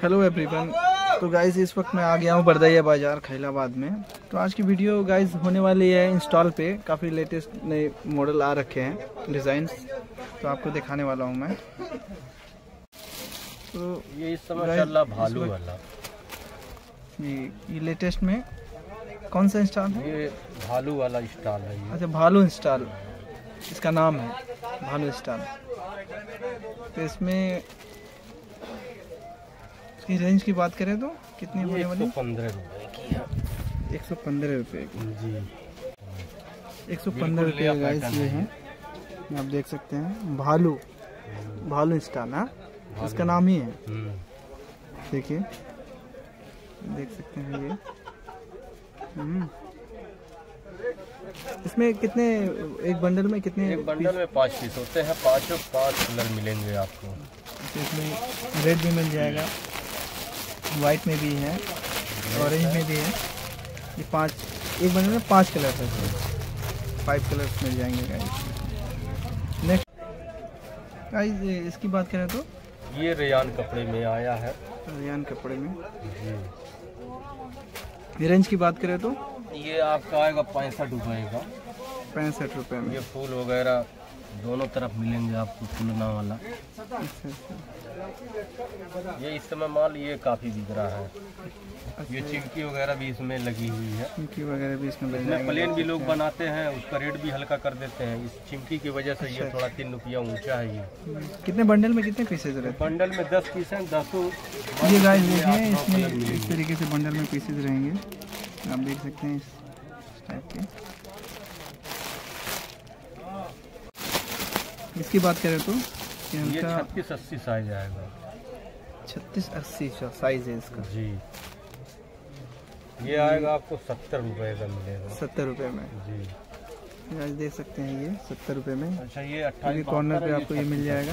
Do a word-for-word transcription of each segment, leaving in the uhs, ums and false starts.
Hello everyone. तो guys इस वक्त मैं आ गया हूँ बरदैया बाज़ार खैलाबाद में। तो आज की वीडियो गाइस होने वाली है इंस्टॉल पे। काफ़ी लेटेस्ट नए मॉडल आ रखे हैं, डिज़ाइंस, तो आपको दिखाने वाला हूँ मैं। तो ये इस समय चल रहा भालू वाला। ये ये लेटेस्ट में कौन सा इंस्टॉल है? ये भालू वाला स्टॉल है ये। अच्छा, भालू इंस्टॉल इसका नाम है, भालू इंस्टॉल। तो इसमें इसकी रेंज की बात करें तो कितनी होने वाली? एक सौ पंद्रह रुपए की है। एक सौ पंद्रह रुपये की जी, एक सौ पंद्रह रुपये गाइस ये है। आप देख सकते हैं भालू भालू इंस्टॉल। हाँ, इसका नाम ही है। देखिए, देख सकते हैं ये। इसमें कितने, एक बंडल में कितने? एक बंडल में पाँच पीस होते हैं। पाँचों पाँच कलर मिलेंगे आपको। इसमें रेड भी मिल जाएगा, वाइट में भी है, ऑरेंज में भी है। ये पांच, एक बंडल में पांच कलर है, फाइव कलर्स मिल जाएंगे गाइस। नेक्स्ट गाइस इसकी बात करें तो ये रेयान कपड़े में आया है। रेयान कपड़े में जी। रेंज की बात करें तो ये आपका आएगा पैंसठ रुपए का। पैंसठ रुपये में। ये फूल वगैरह दोनों तरफ मिलेंगे आपको, फूलना वाला। अच्छा अच्छा। ये इस समय माल ये काफी बिक रहा है। अच्छा, ये चिमकी वगैरह भी इसमें लगी हुई है। चिमकी वगैरह भी इसमें मिल इसमें जाएंगे। प्लेन भी लोग बनाते हैं, उसका रेट भी हल्का कर देते हैं। इस चिमकी की वजह से ये थोड़ा तीन रुपया ऊंचा है। ये कितने बंडल में कितने पीसेज रहते हैं? बंडल में दस पीस हैं। दसों ये गाइस देखिए, इसमें इस तरीके से बंडल में पीसेज रहेंगे, आप देख सकते हैं इस टाइप के। इसकी बात करें तो ये छत्तीस अस्सी साइज आएगा। छत्तीस अस्सी साइज है इसका जी। ये आएगा आपको सत्तर रुपए का मिलेगा। सत्तर रुपये में जी। आज देख सकते हैं ये सत्तर रुपये में। अच्छा, ये अट्ठाईस कॉर्नर पे आपको ये मिल जाएगा।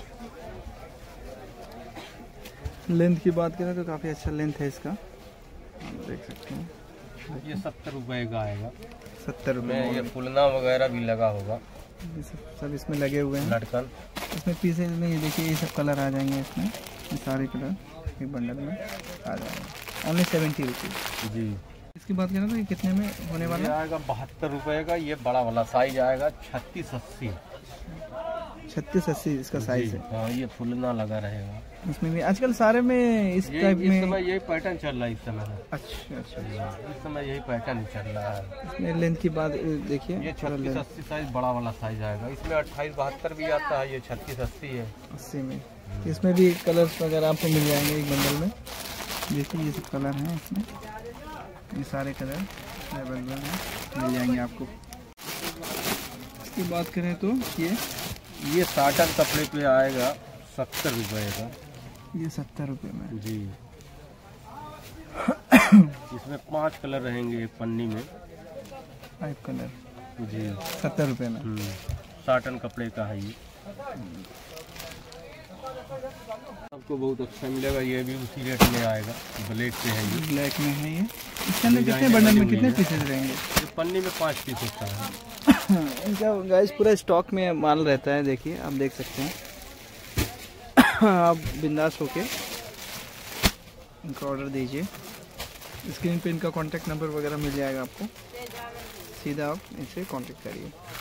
लेंथ की बात करें तो काफ़ी अच्छा लेंथ है इसका, देख सकते हैं। ये सत्तर रुपए का आएगा। सत्तर रुपये में ये फुलना वगैरह भी लगा होगा। ये सब सब इसमें लगे हुए हैं लटकन। इसमें पीसेज में ये देखिए, ये सब कलर आ जाएंगे इसमें। ये सारे कलर एक बंडल में आ जाएंगे। ओनली सेवेंटी रुपीज़ जी। इसकी बात करें तो ये कितने में होने वाला? ये आएगा बहत्तर रुपए का। ये बड़ा वाला साइज आएगा छत्तीस अस्सी। छत्तीस अस्सी इसका साइज है। हाँ, ये फुलना लगा रहेगा इसमें भी। आजकल सारे में इस टाइप में इस समय यही पैटर्न चल रहा है इस समय। अच्छा अच्छा, इस समय यही पैटर्न चल रहा है। इसमें लेंथ की बात देखिए, ये छत्तीस अस्सी साइज बड़ा वाला साइज आएगा। इसमें अट्ठाईस बहत्तर भी आता है। ये छत्तीस अस्सी है। अस्सी में इसमें भी कलर्स वगैरह आपको मिल जाएंगे एक बंडल में। देखिए ये सब कलर हैं इसमें, ये सारे कलर अवेलेबल हैं, मिल जाएंगे आपको। इसकी बात करें तो ये ये साटन कपड़े पे आएगा सत्तर रुपए का। ये सत्तर रुपये में जी। इसमें पांच कलर रहेंगे एक पन्नी में। फाइव कलर जी, सत्तर रुपये में। साटन कपड़े का है ये। आपको बहुत अच्छा मिलेगा। ये भी उसी रेट में आएगा। ब्लैक पे है ये। ब्लैक में है ये। इसके अंदर कितने बंडल में कितने पीसेज रहेंगे? ये पन्नी में पाँच पीस होता है। इनका गाइस पूरा स्टॉक में माल रहता है। देखिए, आप देख सकते हैं। आप बिंदास होके इनका ऑर्डर दीजिए। स्क्रीन पे इनका कांटेक्ट नंबर वगैरह मिल जाएगा आपको, सीधा आप इनसे कांटेक्ट करिए।